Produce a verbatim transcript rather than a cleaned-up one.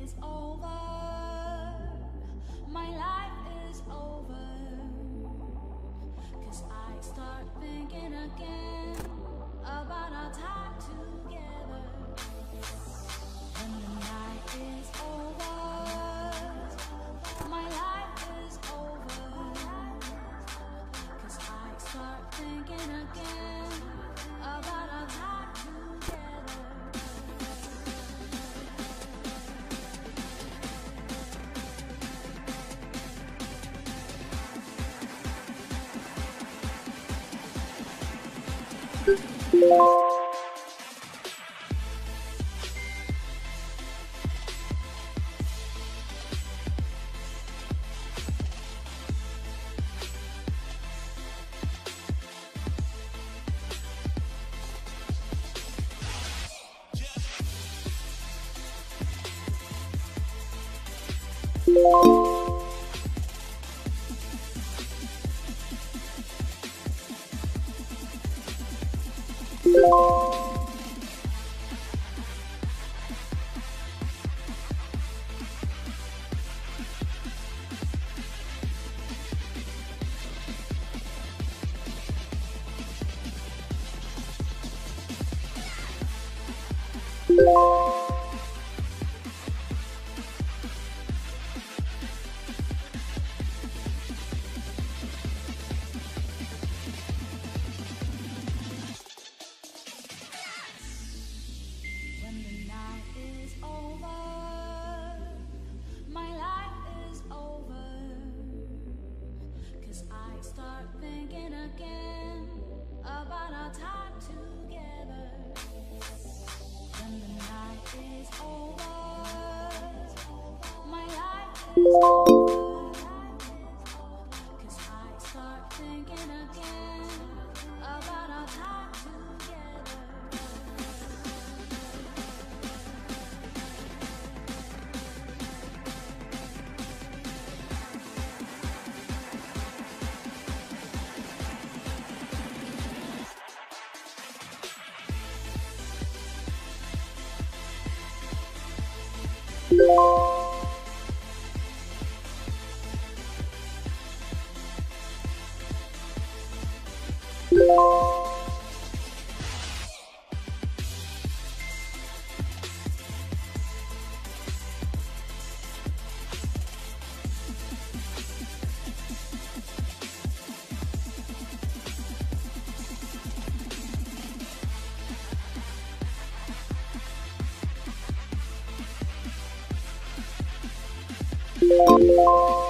is over. My life is over. 'Cause I start thinking again about our time together. When the night is over, my life is over. 'Cause I start thinking again about our time together. When the night is over, my life is over. 'Cause I start thinking again about our time together. When the night is over, my life is over. 'Cause I start thinking again about our time together. You